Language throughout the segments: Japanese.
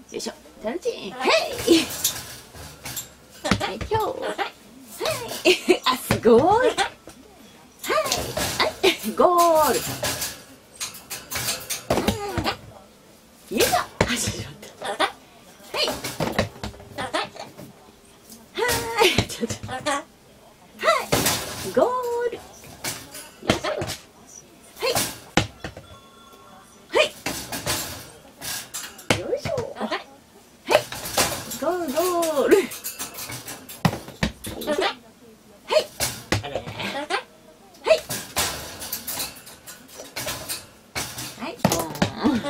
よいしょ、タルチン、ヘイ、はい、今日、はい、あ、すごい、はい、はい、ゴール、よいしょ、あ、しまった、はい、ちょっと、はい、ゴール、よいしょ、はい、はい、よいしょ、はい、ゴールゴール、はい、あれ、はい、はい、ボーン、はい、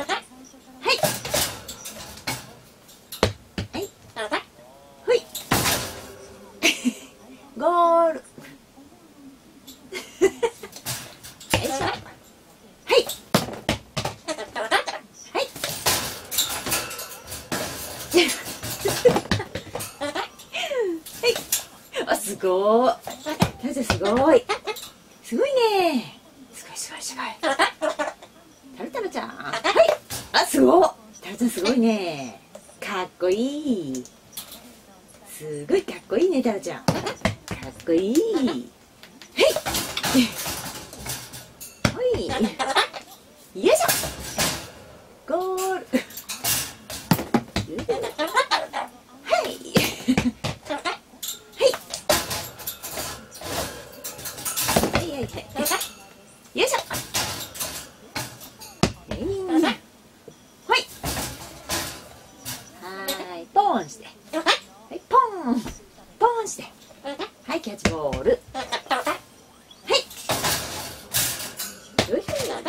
はい、ほい、ゴール、よいしょ、はい、はい、はい、あ、すごい、タルちゃんすごい、すごいね、すごいすごいすごい、タルちゃん、はい、あ、すごい、タルちゃんすごいね、かっこいい、すごいかっこいいね、タルちゃん、かっこいい、はい、はい、よいしょ、ゴール、はい、はい、はいはいはい、よいしょ、はい、はい、ポンして、はい、ポン、ポンして、はい、キャッチボール、はい、よいしょ、はい、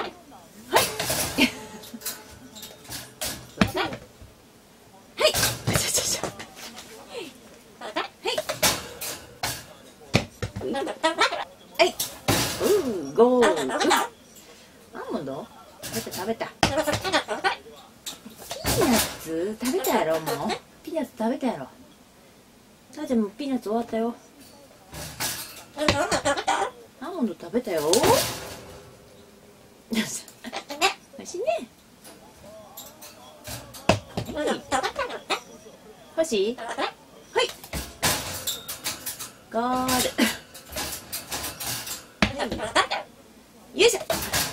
はい、ちょちょちょ、はい、ゴール、アーモンド食べた、ピーナッツ食べたやろ、もうピーナッツ食べたやろ、さあちゃんもうピーナッツ終わったよ、アーモンド食べたよ、おいしいね、はい、欲しい、はい、ゴール、よいしょ、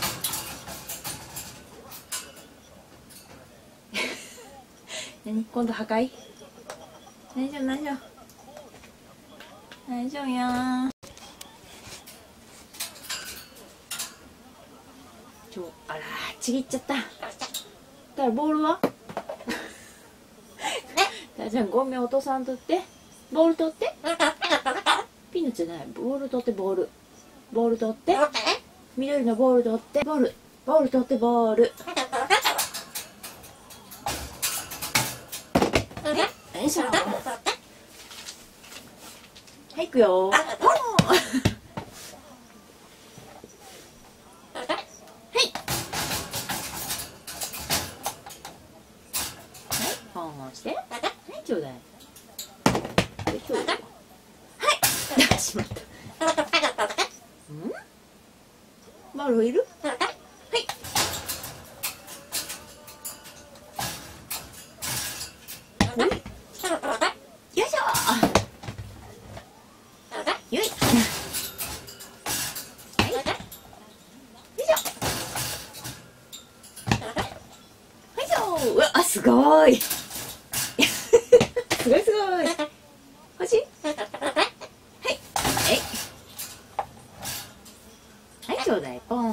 何今度破壊、大丈夫大丈夫大丈夫やん、あらちぎっちゃった、だからボールはじゃあゴミ落とさんとって、ボール取って、ピーナッツじゃない、ボール取って、ボール取って、緑のボール取って、ボール取って、ボール、よいしょ、はい、いくよ、ポン、ポンして、はい、ちょうだい、はい、しまった、ボールいる、はい、よいしょ、よい、はい、よいしょ、はいしょ、うわ、あ、すごいすごいすごい、欲しい、はい、はい、ちょうだい、ポン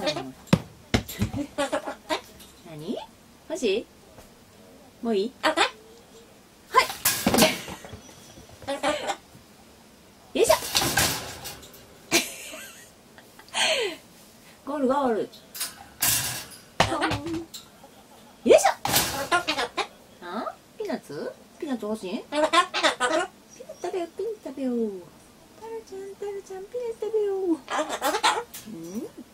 何欲しい、もういい、はい、よいしょゴールゴール、よいしょ、ピーナッツ欲しい、ピーナッツ食べよう、ピーナッツ食べよう、タルちゃんピーナッツ食べよう、